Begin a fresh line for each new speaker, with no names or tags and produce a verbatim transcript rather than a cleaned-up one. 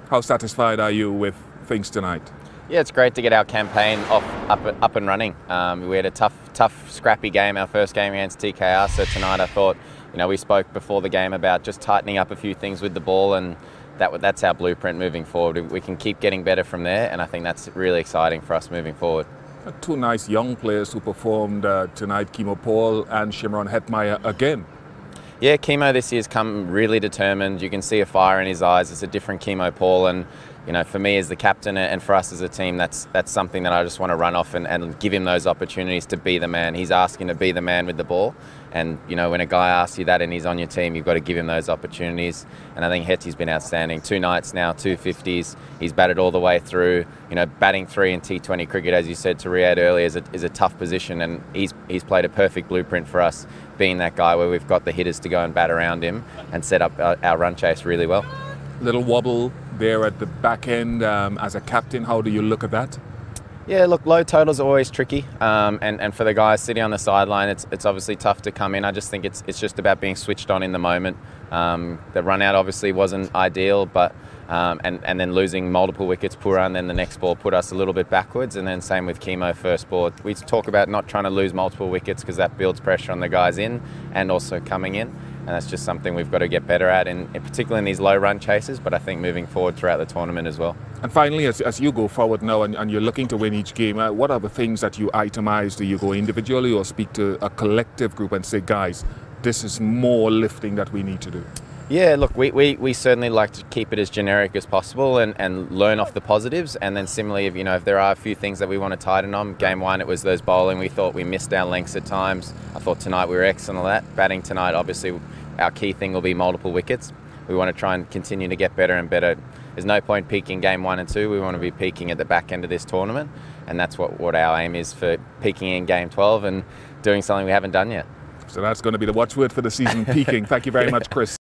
How satisfied are you with things tonight?
Yeah, it's great to get our campaign off up up and running. Um, we had a tough, tough, scrappy game, our first game against T K R. So tonight, I thought, you know, we spoke before the game about just tightening up a few things with the ball, and that that's our blueprint moving forward. We can keep getting better from there, and I think that's really exciting for us moving forward.
Two nice young players who performed uh, tonight, Kimo Paul and Shimron Hetmeyer again.
Yeah, Kimo this year's come really determined. You can see a fire in his eyes. It's a different Kimo Paul, and you know, for me as the captain and for us as a team, that's that's something that I just want to run off and, and give him those opportunities to be the man. He's asking to be the man with the ball, and you know, when a guy asks you that and he's on your team, you've got to give him those opportunities. And I think Hetty's been outstanding. Two nights now, two fifties. He's batted all the way through. You know, batting three in T twenty cricket, as you said to Riyadh earlier, is a, is a tough position, and he's he's played a perfect blueprint for us, being that guy where we've got the hitters to go and bat around him and set up our, our run chase really well.
Little wobble there at the back end. Um, as a captain, how do you look at that?
Yeah, look, low totals are always tricky, um, and, and for the guys sitting on the sideline, it's it's obviously tough to come in. I just think it's it's just about being switched on in the moment. Um, the run out obviously wasn't ideal, but um, and, and then losing multiple wickets, poor run, then the next ball put us a little bit backwards, and then same with Kimo first ball. We talk about not trying to lose multiple wickets because that builds pressure on the guys in and also coming in. And that's just something we've got to get better at, in, in particularly in these low run chases, but I think moving forward throughout the tournament as well.
And finally, as, as you go forward now and, and you're looking to win each game, uh, what are the things that you itemize? Do you go individually or speak to a collective group and say, guys, this is more lifting that we need to do?
Yeah, look, we, we, we certainly like to keep it as generic as possible and, and learn off the positives. And then similarly, if, you know, if there are a few things that we want to tighten on, game one, it was those bowling. We thought we missed our lengths at times. I thought tonight we were excellent at that. Batting tonight, obviously, our key thing will be multiple wickets. We want to try and continue to get better and better. There's no point peaking game one and two. We want to be peaking at the back end of this tournament. And that's what, what our aim is for peaking in game twelve and doing something we haven't done yet.
So that's going to be the watchword for the season, peaking. Thank you very much, Chris.